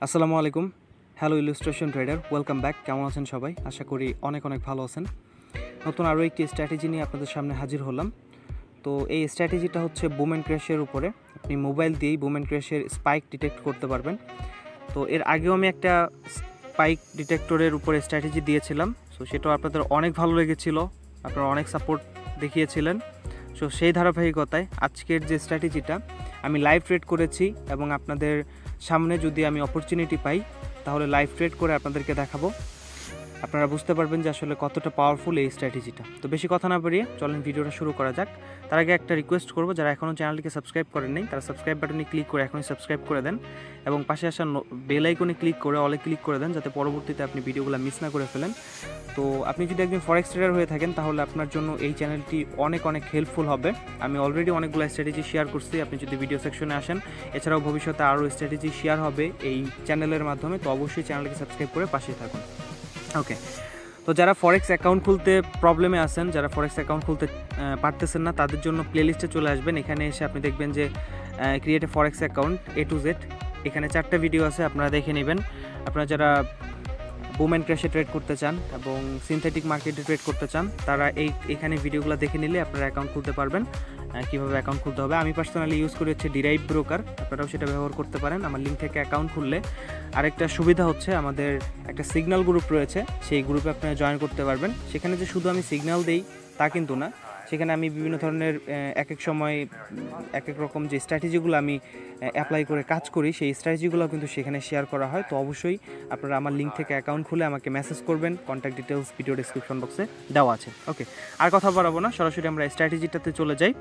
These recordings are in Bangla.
আসসালামু আলাইকুম। Hello illustration trader, welcome back. কেমন আছেন সবাই? আশা করি অনেক ভালো আছেন। নতুন আরও একটি স্ট্র্যাটেজি নিয়ে আপনাদের সামনে হাজির হলাম। তো এই স্ট্র্যাটেজিটা হচ্ছে বুম অ্যান্ড ক্র্যাশের উপরে। আপনি মোবাইল দিয়েই বুম অ্যান্ড ক্র্যাশের স্পাইক ডিটেক্ট করতে পারবেন। তো এর আগেও আমি একটা স্পাইক ডিটেক্টরের উপরে স্ট্র্যাটেজি দিয়েছিলাম, সো সেটাও আপনাদের অনেক ভালো লেগেছিল, আপনারা অনেক সাপোর্ট দেখিয়েছিলেন। সো সেই ধারাবাহিকতায় আজকের যে স্ট্র্যাটেজিটা আমি লাইভ ট্রেড করেছি এবং আপনাদের সামনে যদি আমি অপরচুনিটি পাই তাহলে লাইভ ট্রেড করে আপনাদেরকে দেখাবো। আপনারা বুঝতে পারবেন যে আসলে কতটা পাওয়ারফুল এই স্ট্র্যাটেজিটা। তো বেশি কথা না বাড়িয়ে চলেন ভিডিওটা শুরু করা যাক। তার আগে একটা রিকোয়েস্ট করব, যারা এখনও চ্যানেলটিকে সাবস্ক্রাইব করেন নাই তারা সাবস্ক্রাইব বাটনে ক্লিক করে এখনই সাবস্ক্রাইব করে দেন এবং পাশে আসা বেল আইকনে ক্লিক করে অলে ক্লিক করে দেন, যাতে পরবর্তীতে আপনি ভিডিওগুলো মিস না করে ফেলেন। তো আপনি যদি একজন ফরেক্স ট্রেডার হয়ে থাকেন তাহলে আপনার জন্য এই চ্যানেলটি অনেক হেল্পফুল হবে। আমি অলরেডি অনেকগুলো স্ট্র্যাটেজি শেয়ার করছি, আপনি যদি ভিডিও সেকশনে আসেন। এছাড়াও ভবিষ্যতে আরও স্ট্র্যাটেজি শেয়ার হবে এই চ্যানেলের মাধ্যমে, তো অবশ্যই চ্যানেলকে সাবস্ক্রাইব করে পাশে থাকুন। ওকে, তো যারা ফরেক্স অ্যাকাউন্ট খুলতে প্রবলেমে আছেন, যারা ফরেক্স অ্যাকাউন্ট খুলতে পারতেছেন না, তাদের জন্য প্লেলিস্টে চলে আসবেন। এখানে এসে আপনি দেখবেন যে create a forex account A to Z। এখানে 4টা ভিডিও আছে, আপনারা দেখে নেবেন। আপনারা যারা বুম অ্যান্ড ক্র্যাশে ট্রেড করতে চান এবং সিনথেটিক মার্কেটে ট্রেড করতে চান, তারা এখানে ভিডিওগুলো দেখে নিলে আপনারা অ্যাকাউন্ট খুলতে পারবেন। কীভাবে অ্যাকাউন্ট খুলতে হবে আমি পার্সোনালি ইউজ করি হচ্ছে ডিরাইভ ব্রোকার, আপনারাও সেটা ব্যবহার করতে পারেন। আমার লিঙ্ক থেকে অ্যাকাউন্ট খুললে আরেকটা সুবিধা হচ্ছে, আমাদের একটা সিগন্যাল গ্রুপ রয়েছে, সেই গ্রুপে আপনারা জয়েন করতে পারবেন। সেখানে যে শুধু আমি সিগন্যাল দেই তা কিন্তু না, সেখানে আমি বিভিন্ন ধরনের এক এক সময় এক এক রকম যে স্ট্র্যাটেজিগুলো আমি অ্যাপ্লাই করে কাজ করি, সেই স্ট্র্যাটেজিগুলো কিন্তু সেখানে শেয়ার করা হয়। তো অবশ্যই আপনারা আমার লিঙ্ক থেকে অ্যাকাউন্ট খুলে আমাকে মেসেজ করবেন, কন্ট্যাক্ট ডিটেলস ভিডিও ডেসক্রিপশন বক্সে দেওয়া আছে। ওকে, আর কথা বাড়াবো না, সরাসরি আমরা স্ট্র্যাটেজিটাতে চলে যাই।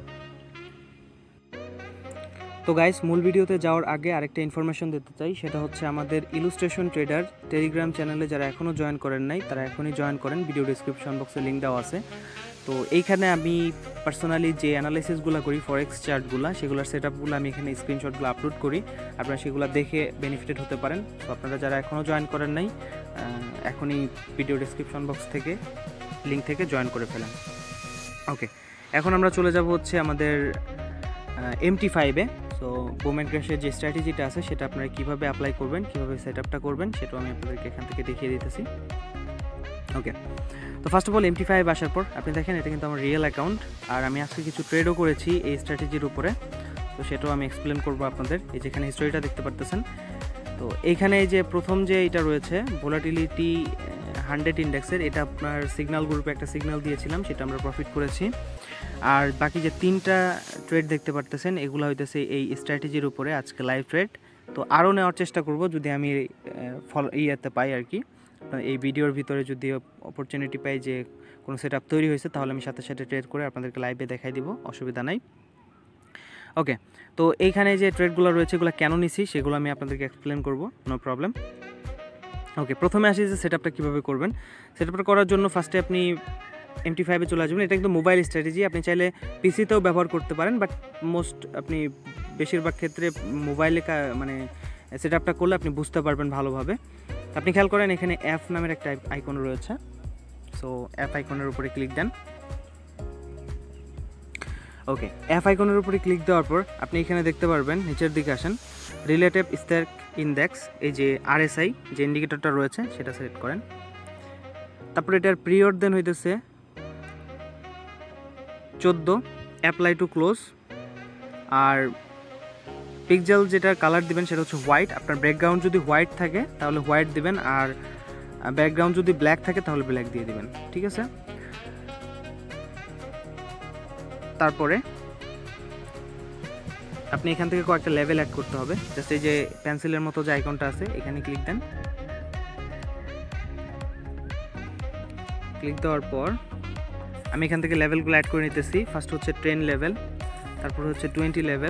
তো গাইস, মূল ভিডিওতে যাওয়ার আগে আরেকটা ইনফরমেশন দিতে চাই, সেটা হচ্ছে আমাদের ইলাস্ট্রেশন ট্রেডার টেলিগ্রাম চ্যানেলে যারা এখনও জয়েন করেন নাই তারা এখনই জয়েন করেন, ভিডিও ডেসক্রিপশন বক্সে লিঙ্ক দেওয়া আছে। তো এইখানে আমি পার্সোনালি যে অ্যানালাইসিসগুলো করি, ফরেক্স চার্টগুলো, সেগুলোর সেট আপগুলো আমি এখানে স্ক্রিনশটগুলো আপলোড করি, আপনারা সেগুলো দেখে বেনিফিটেড হতে পারেন। তো আপনারা যারা এখনও জয়েন করেন নাই এখনই ভিডিও ডেসক্রিপশন বক্স থেকে লিঙ্ক থেকে জয়েন করে ফেলেন। ওকে, এখন আমরা চলে যাব হচ্ছে আমাদের MT5-এ। সো বুম অ্যান্ড ক্র্যাশের যে স্ট্র্যাটেজিটা আছে সেটা আপনারা কীভাবে অ্যাপ্লাই করবেন, কীভাবে সেট আপটা করবেন, সেটাও আমি আপনাদেরকে এখান থেকে দেখিয়ে দিতেছি। ওকে, তো ফার্স্ট অফ অল MT5 আসার পর আপনি দেখেন এটা কিন্তু আমার রিয়েল অ্যাকাউন্ট, আর আমি আজকে কিছু ট্রেডও করেছি এই স্ট্র্যাটেজির উপরে, তো সেটাও আমি এক্সপ্লেন করবো আপনাদের। এই যেখানে হিস্টোরিটা দেখতে পারতেছেন, তো এইখানে এই যে প্রথম যে এটা রয়েছে ভোলাটিলিটি 100 ইন্ডেক্সের, এটা আপনার সিগন্যাল গ্রুপে একটা সিগন্যাল দিয়েছিলাম, সেটা আমরা প্রফিট করেছি। আর বাকি যে 3টা ট্রেড দেখতে পারতেছেন এগুলো হইতেছে এই স্ট্র্যাটেজির উপরে আজকে লাইভ ট্রেড। তো আরও নেওয়ার চেষ্টা করব যদি আমি ইয়েতে পাই আর কি, এই ভিডিওর ভিতরে যদি অপরচুনিটি পাই যে কোনো সেট আপ তৈরি হয়েছে, তাহলে আমি সাথে সাথে ট্রেড করে আপনাদেরকে লাইভে দেখাই দিব, অসুবিধা নাই। ওকে, তো এইখানে যে ট্রেডগুলো রয়েছে এগুলো কেন নিছি সেগুলো আমি আপনাদেরকে এক্সপ্লেন করব, নো প্রবলেম। ওকে, প্রথমে আসি যে সেট আপটা কীভাবে করবেন। সেট আপটা করার জন্য ফার্স্টে আপনি MT5-এ চলে আসবেন। এটা কিন্তু মোবাইল স্ট্র্যাটেজি, আপনি চাইলে পিসিতেও ব্যবহার করতে পারেন, বাট আপনি বেশিরভাগ ক্ষেত্রে মোবাইলে মানে সেট আপটা করলে আপনি বুঝতে পারবেন ভালোভাবে। আপনি খেয়াল করেন এখানে অ্যাপ নামের একটা আইকন রয়েছে, সো অ্যাপ আইকনের উপরে ক্লিক দেন। ওকে, অ্যাপ আইকনের উপরে ক্লিক দেওয়ার পর আপনি এখানে দেখতে পারবেন, নিচের দিকে আসেন, রিলেটিভ স্ট্যাক ইন্ডেক্স, এই যে RSI যে ইন্ডিকেটরটা রয়েছে সেটা সিলেক্ট করেন। তারপর এটার পিরিয়ড দেন হইতেছে 14, অ্যাপ্লাই টু ক্লোজ। আর পিক্সেল যেটার কালার দিবেন সেটা হচ্ছে হোয়াইট। আপনার ব্যাকগ্রাউন্ড যদি হোয়াইট থাকে তাহলে হোয়াইট দিবেন, আর ব্যাকগ্রাউন্ড যদি ব্ল্যাক থাকে তাহলে ব্ল্যাক দিয়ে দিবেন, ঠিক আছে। তারপরে আপনি এখান থেকে কয়েকটা লেভেল অ্যাড করতে হবে, জাস্ট এই যে পেন্সিলের মতো যে আইকনটা আছে এখানে ক্লিক দেন। ক্লিক দেওয়ার পর আমি এখান থেকে লেভেলগুলো অ্যাড করে নিতেছি। ফার্স্ট হচ্ছে 10 লেভেল, তারপর হচ্ছে 20 লেভেল।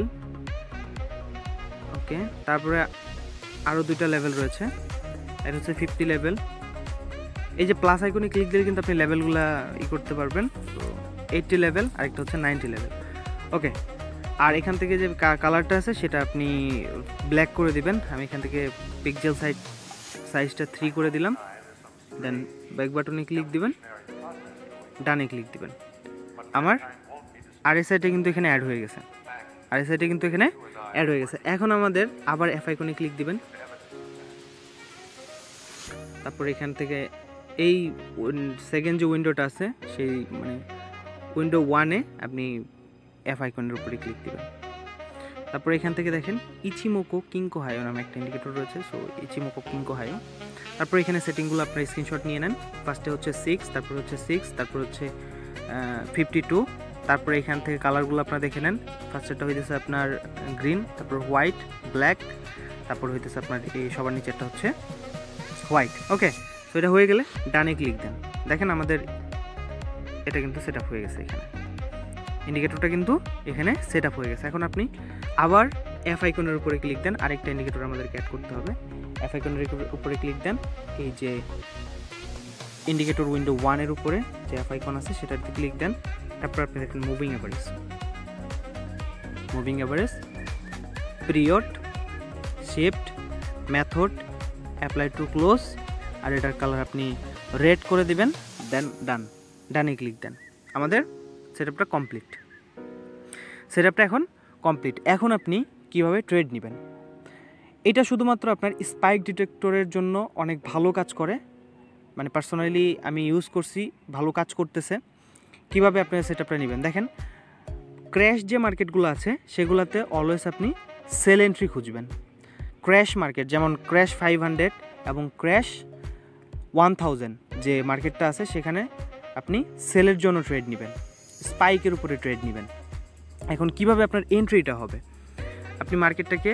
ওকে, তারপরে আরও 2টা লেভেল রয়েছে, এটা হচ্ছে 50 লেভেল। এই যে প্লাস আইকনে ক্লিক দিলে কিন্তু আপনি লেভেলগুলো করতে পারবেন। তো 80 লেভেল, আরেকটা হচ্ছে 90 লেভেল। ওকে, আর এখান থেকে যে কালারটা আছে সেটা আপনি ব্ল্যাক করে দিবেন। আমি এখান থেকে পিক্সেল সাইজটা 3 করে দিলাম, দেন ব্যাক বাটনে ক্লিক দিবেন, ডানে ক্লিক দিবেন। আমার RSIটা কিন্তু এখানে অ্যাড হয়ে গেছে, এখন আমাদের আবার এফ আইকনে ক্লিক দিবেন। তারপর এখান থেকে এই সেকেন্ড যে উইন্ডোটা আছে সেই মানে উইন্ডো 1-এ আপনি এফ আইকনের উপরে ক্লিক দিবেন। তারপর এখান থেকে দেখেন ইচিমোকো কিঙ্কো হায়ো নামে একটা ইন্ডিকেটর রয়েছে, সো ইচিমোকো কিঙ্কো হায়ো। তারপর এখানে সেটিংগুলো আপনার স্ক্রিনশট নিয়ে নেন। ফার্স্টে হচ্ছে 6, তারপর হচ্ছে 6, তারপর হচ্ছে 52, তারপর এখান থেকে কালারগুলো আপনারা দেখে নেন। ফার্স্টেরটা হইতেছে আপনার গ্রিন, তারপর হোয়াইট, ব্ল্যাক, তারপর হইতেছে আপনার এই সবার নিচেরটা হচ্ছে হোয়াইট। ওকে, তো এটা হয়ে গেলে ডানে ক্লিক দেন। দেখেন আমাদের এটা কিন্তু সেট আপ হয়ে গেছে, এখানে ইন্ডিকেটরটা কিন্তু এখানে সেট আপ হয়ে গেছে। এখন আপনি আবার এফ আইকনের উপরে ক্লিক দেন, আরেকটা ইন্ডিকেটর আমাদেরকে অ্যাড করতে হবে। এফ আইকনের উপরে ক্লিক দেন, এই যে ইন্ডিকেটর উইন্ডো 1-এর উপরে যে এফ আইকন আছে সেটাতে ক্লিক দেন। তারপর আপনি দেখেন moving average, period, shift, method, apply to close, আর এটার কালার আপনি রেড করে দিবেন, দেন ডানে ক্লিক দেন। আমাদের সেটআপটা কমপ্লিট। এখন কমপ্লিট। এখন আপনি কিভাবে ট্রেড নেবেন, এটা শুধুমাত্র আপনার স্পাইক ডিটেক্টরের জন্য অনেক ভালো কাজ করে, মানে পার্সোনালি আমি ইউজ করছি, ভালো কাজ করতেছে। কিভাবে আপনি সেটআপটা নেবেন দেখেন, ক্র্যাশ যে মার্কেটগুলো আছে সেগুলোতে অলওয়েজ আপনি সেল এন্ট্রি খুঁজবেন। ক্র্যাশ মার্কেট যেমন ক্র্যাশ 500 এবং ক্র্যাশ 1000 যে মার্কেটটা আছে সেখানে আপনি সেলের জন্য ট্রেড নেবেন, স্পাইকের উপরে ট্রেড নেবেন। এখন কিভাবে আপনার এন্ট্রিটা হবে, আপনি মার্কেটটাকে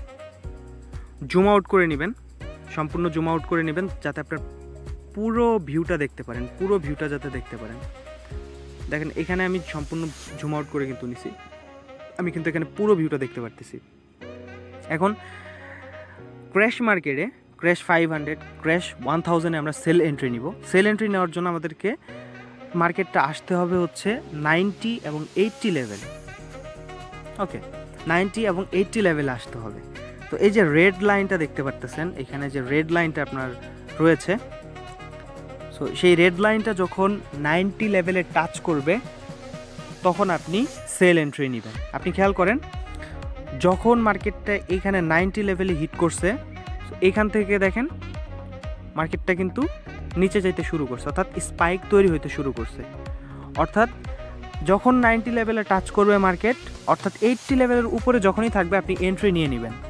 জুম আউট করে নেবেন, সম্পূর্ণ জুম আউট করে নেবেন যাতে আপনার পুরো ভিউটা দেখতে পারেন, যাতে দেখতে পারেন। দেখেন এখানে আমি সম্পূর্ণ জুম আউট করে কিন্তু নিছি, আমি কিন্তু এখানে পুরো ভিউটা দেখতে পারতেছি। এখন ক্র্যাশ মার্কেটে ক্র্যাশ 500, ক্র্যাশ 1000-এ আমরা সেল এন্ট্রি নিব। সেল এন্ট্রি নেওয়ার জন্য আমাদেরকে মার্কেটটা আসতে হবে হচ্ছে 90 এবং 80 লেভেল। ওকে, 90 এবং 80 লেভেলে আসতে হবে। তো এই যে রেড লাইনটা দেখতে পারতেছেন, এখানে যে রেড লাইনটা আপনার রয়েছে, সো সেই রেড লাইনটা যখন 90 লেভেলে টাচ করবে তখন আপনি সেল এন্ট্রি নেবেন। আপনি খেয়াল করেন যখন মার্কেটটা এখানে 90 লেভেলে হিট করছে, এখান থেকে দেখেন মার্কেটটা কিন্তু নিচে যাইতে শুরু করছে, অর্থাৎ স্পাইক তৈরি হইতে শুরু করছে। অর্থাৎ যখন 90 লেভেলে টাচ করবে মার্কেট, অর্থাৎ 80 লেভেলের উপরে যখনই থাকবে আপনি এন্ট্রি নিয়ে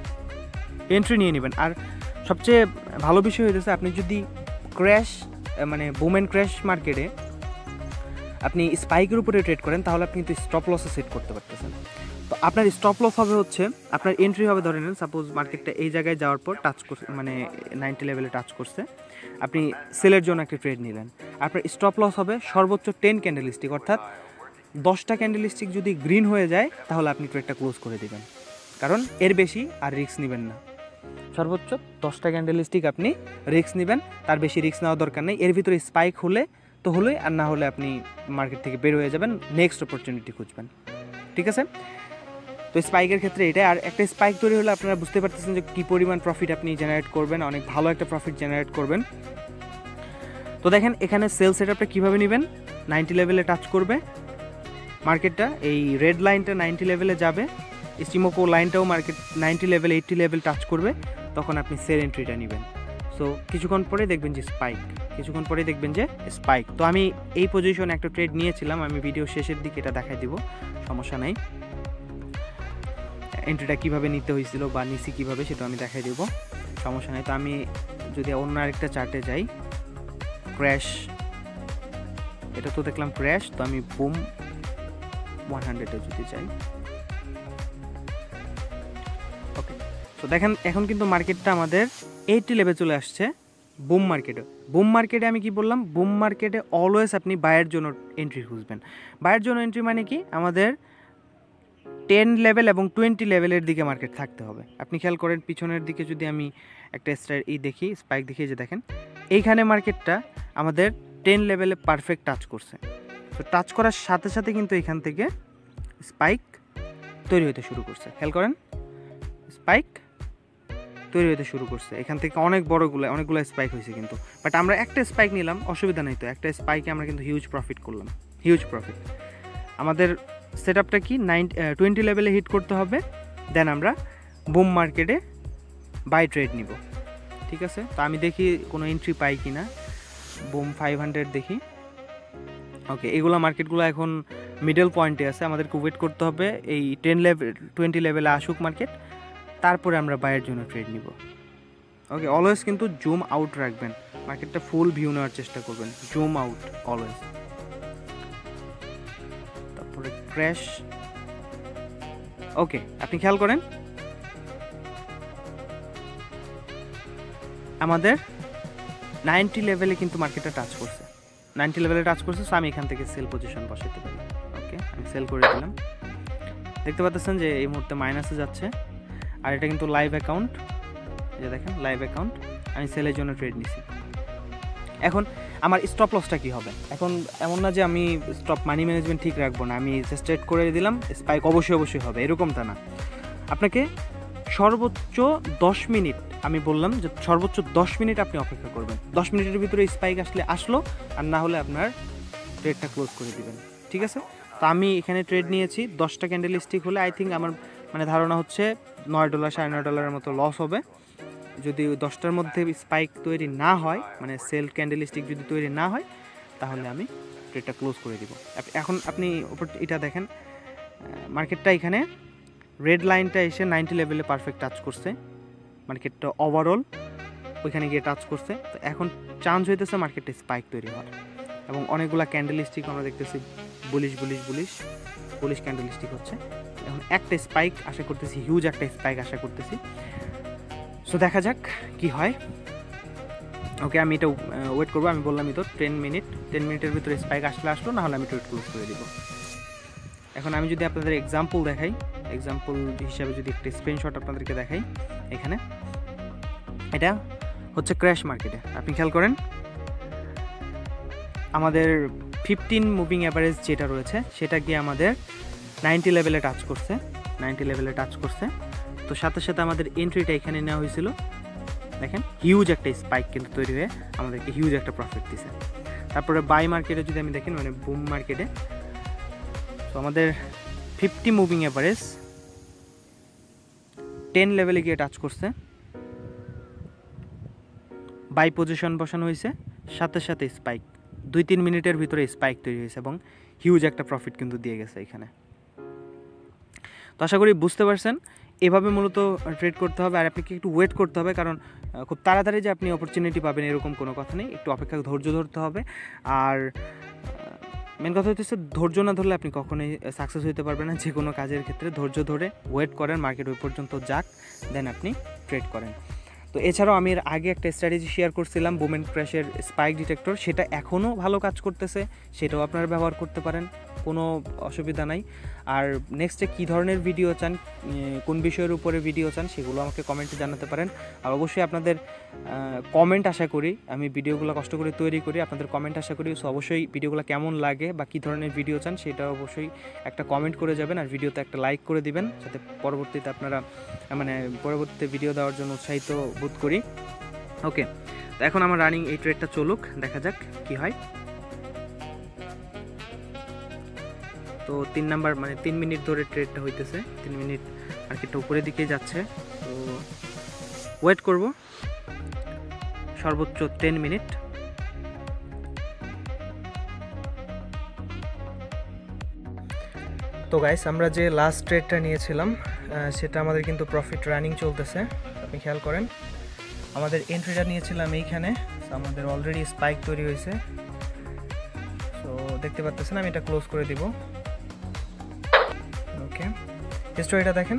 নেবেন। আর সবচেয়ে ভালো বিষয় হইতেছে আপনি যদি ক্র্যাশ মানে বুম অ্যান্ড ক্র্যাশ মার্কেটে আপনি স্পাইকের উপরে ট্রেড করেন তাহলে আপনি কিন্তু স্টপ লসে সেট করতে পারতেছেন। তো আপনার স্টপ লস হবে হচ্ছে আপনার এন্ট্রি হবে, ধরে নেন সাপোজ মার্কেটটা এই জায়গায় যাওয়ার পর টাচ করছে, মানে 90 লেভেলে টাচ করছে, আপনি সেলের জন্য একটা ট্রেড নিলেন, আপনার স্টপ লস হবে সর্বোচ্চ 10 ক্যান্ডেলস্টিক, অর্থাৎ 10টা ক্যান্ডেলস্টিক যদি গ্রিন হয়ে যায় তাহলে আপনি ট্রেডটা ক্লোজ করে দেবেন, কারণ এর বেশি আর রিস্ক নেবেন না। সর্বোচ্চ 10টা ক্যান্ডেলস্টিক আপনি রিস্ক নেবেন, তার বেশি রিস্ক নেওয়ার দরকার নেই। এর ভিতরে স্পাইক হলে তো হলোই, আর না হলে আপনি মার্কেট থেকে বের হয়ে যাবেন, নেক্সট অপরচুনিটি খুঁজবেন। ঠিক আছে, তো স্পাইকের ক্ষেত্রে এটা। আর একটা স্পাইক তৈরি হলে আপনারা বুঝতে পারতেছেন যে কী পরিমাণ প্রফিট আপনি জেনারেট করবেন, অনেক ভালো একটা প্রফিট জেনারেট করবেন। তো দেখেন এখানে সেল সেটআপটা কীভাবে নেবেন, 90 লেভেলে টাচ করবে মার্কেটটা, এই রেড লাইনটা 90 লেভেলে যাবে, ইচিমোকো লাইনটাও মার্কেট 90 লেভেল 80 লেভেল টাচ করবে, তখন আপনি সেল এন্ট্রিটা নেবেন। সো কিছুক্ষণ পরে দেখবেন যে স্পাইক, তো আমি এই পজিশনে একটা ট্রেড নিয়েছিলাম, আমি ভিডিও শেষের দিকে এটা দেখাই দিব, সমস্যা নাই। এন্ট্রিটা কীভাবে নিতে হয়েছিল বা নিচে কীভাবে সেটা আমি দেখাই দেব, সমস্যা নেই। তো আমি যদি অন্য আরেকটা চার্টে যাই, ক্র্যাশ, এটা তো দেখলাম ক্র্যাশ, তো আমি বুম 100-এ যদি যাই, ওকে, তো দেখেন এখন কিন্তু মার্কেটটা আমাদের 80 লেভেল চলে আসছে। বুম মার্কেটে আমি কি বললাম, বুম মার্কেটে অলওয়েজ আপনি বায়ের জন্য এন্ট্রি খুঁজবেন। বায়ের জন্য এন্ট্রি মানে কি, আমাদের 10 লেভেল এবং 20 লেভেলের দিকে মার্কেট থাকতে হবে। আপনি খেয়াল করেন পিছনের দিকে যদি আমি একটা স্পাইক দেখি, যে দেখেন এইখানে মার্কেটটা আমাদের 10 লেভেলে পারফেক্ট টাচ করছে। তো টাচ করার সাথে সাথে কিন্তু এখান থেকে স্পাইক তৈরি হতে শুরু করছে, খেয়াল করেন স্পাইক তৈরি হতে শুরু করছে, এখান থেকে অনেকগুলো স্পাইক হয়েছে কিন্তু, বাট আমরা একটা স্পাইক নিলাম, অসুবিধা নেই। তো একটা স্পাইকে আমরা কিন্তু হিউজ প্রফিট করলাম, আমাদের সেটআপটা কি 20 লেভেলে হিট করতে হবে, দেন আমরা বুম মার্কেটে বাই ট্রেড নিব। ঠিক ঠিক আছে। তো আমি দেখি কোনো এন্ট্রি পাই কি না। বুম 500 দেখি। ওকে, এগুলো মার্কেটগুলো এখন মিডল পয়েন্টে আছে, আমাদেরকে ওয়েট করতে হবে এই 10 লেভেল 20 লেভেলে আসুক মার্কেট, তারপরে আমরা বাইয়ের জন্য ট্রেড নিব। ওকে, অলওয়েজ কিন্তু জুম আউট রাখবেন, মার্কেটটা ফুল ভিউ নেওয়ার চেষ্টা করবেন, জুম আউট অলওয়েজ। তারপরে ক্র্যাশ। ওকে, আপনি খেয়াল করেন আমাদের 90 লেভেলে কিন্তু মার্কেটটা টাচ করছে, 90 লেভেলে টাচ করছে। সো আমি এখান থেকে সেল পজিশন বসাতে পারি। ওকে, আমি সেল করে দিলাম। দেখতে পাচ্ছেন যে এই মুহূর্তে মাইনাসে যাচ্ছে, আর এটা কিন্তু লাইভ অ্যাকাউন্ট, যে দেখেন লাইভ অ্যাকাউন্ট, আমি সেলের জন্য ট্রেড নিছি। এখন আমার স্টপ লসটা কী হবে? এখন এমন না যে আমি স্টপ মানি ম্যানেজমেন্ট ঠিক রাখবো না, আমি জাস্ট ট্রেড করে দিলাম, স্পাইক অবশ্যই হবে, এরকমটা না। আপনাকে সর্বোচ্চ 10 মিনিট, আমি বললাম যে সর্বোচ্চ 10 মিনিট আপনি অপেক্ষা করবেন। 10 মিনিটের ভিতরে স্পাইক আসলো, আর না হলে আপনার ট্রেডটা ক্লোজ করে দিবেন, ঠিক আছে। তো আমি এখানে ট্রেড নিয়েছি, 10টা ক্যান্ডেল স্টিক হলে আই থিঙ্ক আমার মানে ধারণা হচ্ছে $9 $9.5 মতো লস হবে। যদি 10টার মধ্যে স্পাইক তৈরি না হয়, মানে সেল ক্যান্ডেল স্টিক যদি তৈরি না হয়, তাহলে আমি ট্রেডটা ক্লোজ করে দিব। এখন আপনি এটা দেখেন, মার্কেটটা এখানে রেড লাইনটা এসে 90 লেভেলে পারফেক্ট টাচ করছে, মার্কেটটা ওভারঅল ওইখানে গিয়ে টাচ করছে। তো এখন চান্স হইতেছে মার্কেটে স্পাইক তৈরি হওয়ার, এবং অনেকগুলা ক্যান্ডেল স্টিক আমরা দেখতেছি বুলিশ ক্যান্ডেল স্টিক হচ্ছে। এখন একটা স্পাইক আশা করতেছি, হিউজ একটা স্পাইক আশা করতেছি। সো দেখা যাক কি হয়। ওকে, আমি এটা ওয়েট করবো, আমি বললামই তো 10 মিনিটের ভিতরে স্পাইক আসলো, না হলে আমি ট্রেড ক্লোজ করে দিব। এখন আমি যদি আপনাদের এক্সাম্পল দেখাই, এক্সাম্পল হিসাবে যদি একটা স্ক্রিনশট আপনাদেরকে দেখাই, এখানে এটা হচ্ছে ক্র্যাশ মার্কেটে। আপনি খেয়াল করেন আমাদের 15 মুভিং অ্যাভারেজ যেটা রয়েছে সেটা গিয়ে আমাদের 90 লেভেলে টাচ করছে। তো সাথে সাথে আমাদের এন্ট্রিটা এখানে নেওয়া হয়েছিল, দেখেন হিউজ একটা স্পাইক কিন্তু তৈরি হয়ে আমাদেরকে হিউজ একটা প্রফিট দিছে। তারপরে বাই মার্কেটে যদি আমি দেখেন, মানে বুম মার্কেটে, তো আমাদের 50 মুভিং অ্যাভারেজ 10 লেভেলে গিয়ে টাচ করছে, বাই পজিশন বসানো হয়েছে, সাথে সাথে স্পাইক 2-3 মিনিটের ভিতরে স্পাইক তৈরি হয়েছে এবং হিউজ একটা প্রফিট কিন্তু দিয়ে গেছে এখানে। তো আশা করি বুঝতে পারছেন, এভাবে মূলত ট্রেড করতে হবে। আর আপনাকে একটু ওয়েট করতে হবে, কারণ খুব তাড়াতাড়ি যে আপনি অপরচুনিটি পাবেন এরকম কোনো কথা নেই, একটু অপেক্ষা ধৈর্য ধরতে হবে। আর মেন কথা হচ্ছে ধৈর্য না ধরলে আপনি কখনোই সাকসেস হতে পারবেন না যে কোনো কাজের ক্ষেত্রে। ধৈর্য ধরে ওয়েট করেন, মার্কেট ওই পর্যন্ত যাক, দেন আপনি ট্রেড করেন। তো এছাড়াও আমি এর আগে একটা স্ট্র্যাটেজি শেয়ার করছিলাম বুম এন্ড ক্র্যাশের স্পাইক ডিটেক্টর, সেটা এখনও ভালো কাজ করতেছে, সেটাও আপনারা ব্যবহার করতে পারেন, কোনো অসুবিধা নাই। আর নেক্সটে কী ধরনের ভিডিও চান, কোন বিষয়ের উপরে ভিডিও চান, সেগুলো আমাকে কমেন্টে জানাতে পারেন। আর অবশ্যই আপনাদের কমেন্ট আশা করি, আমি ভিডিওগুলো কষ্ট করে তৈরি করি, আপনাদের কমেন্ট আশা করি। সো অবশ্যই ভিডিওগুলো কেমন লাগে বা কী ধরনের ভিডিও চান সেটা অবশ্যই একটা কমেন্ট করে যাবেন, আর ভিডিওতে একটা লাইক করে দিবেন, যাতে পরবর্তীতে আপনারা পরবর্তীতে ভিডিও দেওয়ার জন্য উৎসাহিত বোধ করি। ওকে, তো এখন আমার রানিং এই ট্রেডটা চলুক, দেখা যাক কি হয়। তো 3 মিনিট ধরে ট্রেডটা হইতেছে, 3 মিনিট মার্কেটটা উপরের দিকে যাচ্ছে। তো ওয়েট করব সর্বোচ্চ 10 মিনিট। তো গাইস, আমরা যে লাস্ট ট্রেডটা নিয়েছিলাম সেটা আমাদের কিন্তু প্রফিট রানিং চলতেছে। আপনি খেয়াল করেন আমাদের এন্ট্রিটা নিয়েছিলাম এইখানে, আমাদের অলরেডি স্পাইক তৈরি হয়েছে। তো দেখতে পাচ্ছেন, আমি এটা ক্লোজ করে দিব। ওকে, হিস্টোরিটা দেখেন,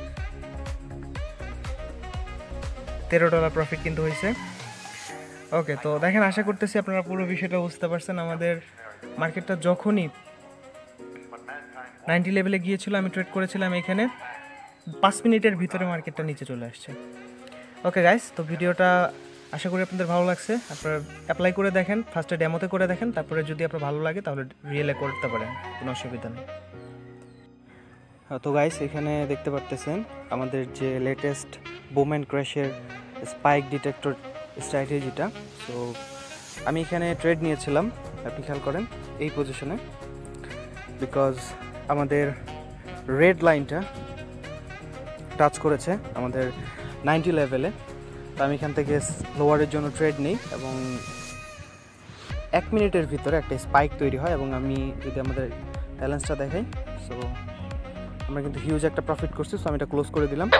$13 প্রফিট কিন্তু হয়েছে। ওকে, তো দেখেন, আশা করতেছি আপনারা পুরো বিষয়টা বুঝতে পারছেন। আমাদের মার্কেটটা যখনই 90 লেভেলে গিয়েছিল, আমি ট্রেড করেছিলাম এখানে, 5 মিনিটের ভিতরে মার্কেটটা নিচে চলে আসছে। ওকে গাইস, তো ভিডিওটা আশা করি আপনাদের ভালো লাগছে। আপনারা অ্যাপ্লাই করে দেখেন, ফার্স্টে ডেমোতে করে দেখেন, তারপরে যদি আপনার ভালো লাগে তাহলে রিয়েলে করতে পারেন, কোনো অসুবিধা নেই। তো গাইস, এখানে দেখতে পারতেছেন আমাদের যে লেটেস্ট বুম এন্ড ক্র্যাশের স্পাইক ডিটেক্টর স্ট্র্যাটেজিটা। সো আমি এখানে ট্রেড নিয়েছিলাম, আপনি খেয়াল করেন এই পজিশনে, বিকজ আমাদের রেড লাইনটা টাচ করেছে আমাদের 90 লেভেলে, তো আমি এখান থেকে লোয়ারের জন্য ট্রেড নিই এবং 1 মিনিটের ভিতরে একটা স্পাইক তৈরি হয় এবং আমি যদি আমাদের ব্যালেন্সটা দেখাই, সো আমরা কিন্তু হিউজ একটা প্রফিট করছি। সো আমি এটা ক্লোজ করে দিলাম।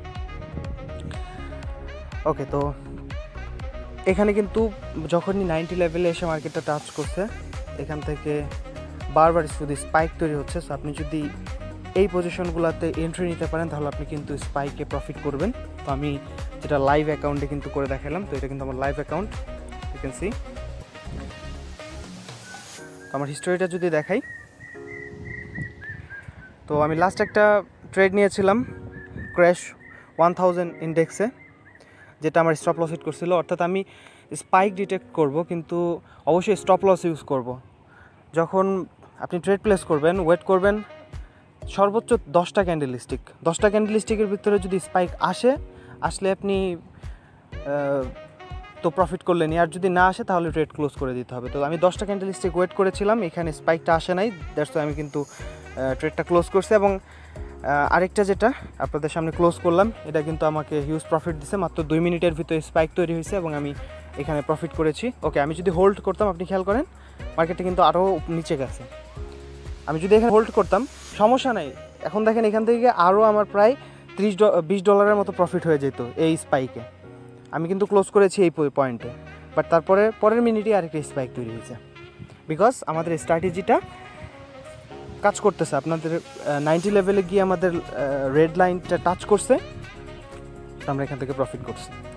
ওকে, তো এখানে কিন্তু যখনই 90 লেভেলে এসে মার্কেটটা টাচ করছে, এখান থেকে বারবার শুধু স্পাইক তৈরি হচ্ছে। সো আপনি যদি এই পজিশনগুলোতে এন্ট্রি নিতে পারেন তাহলে আপনি কিন্তু স্পাইকে প্রফিট করবেন। তো আমি যেটা লাইভ অ্যাকাউন্টে কিন্তু করে দেখালাম, তো এটা কিন্তু আমার live account, you can see. তো আমার হিস্টোরিটা যদি দেখাই, তো আমি লাস্ট একটা ট্রেড নিয়েছিলাম ক্র্যাশ 1000 ইন্ডেক্সে, যেটা আমার স্টপ লস হিট করছিল। অর্থাৎ আমি স্পাইক ডিটেক্ট করব, কিন্তু অবশ্যই স্টপ লস ইউজ করব। যখন আপনি ট্রেড প্লেস করবেন, ওয়েট করবেন সর্বোচ্চ 10টা ক্যান্ডেলস্টিক। 10টা ক্যান্ডেলস্টিকের ভিতরে যদি স্পাইক আসলে আপনি তো প্রফিট করলেনই, আর যদি না আসে তাহলে ট্রেড ক্লোজ করে দিতে হবে। তো আমি 10টা ক্যান্ডেলস্টিক ওয়েট করেছিলাম, এখানে স্পাইকটা আসে নাই, দ্যাটস আমি কিন্তু ট্রেডটা ক্লোজ করছি। এবং আরেকটা যেটা আপনাদের সামনে ক্লোজ করলাম, এটা কিন্তু আমাকে হিউজ প্রফিট দিছে। মাত্র 2 মিনিটের ভিতরে স্পাইক তৈরি হয়েছে এবং আমি এখানে প্রফিট করেছি। ওকে, আমি যদি হোল্ড করতাম, আপনি খেয়াল করেন মার্কেটটা কিন্তু আরও নিচে গেছে। আমি যদি এখানে হোল্ড করতাম সমস্যা নাই, এখন দেখেন এখান থেকে আরও আমার প্রায় $20 মতো প্রফিট হয়ে যেত এই স্পাইকে। আমি কিন্তু ক্লোজ করেছি এই পয়েন্টে, বাট তারপরে পরের মিনিটে আরেকটা স্পাইক তৈরি হয়েছে, বিকজ আমাদের স্ট্র্যাটেজিটা কাজ করতেছে। আপনাদের 90 লেভেলে গিয়ে আমাদের রেড লাইনটা টাচ করছে, আমরা এখান থেকে প্রফিট করছি।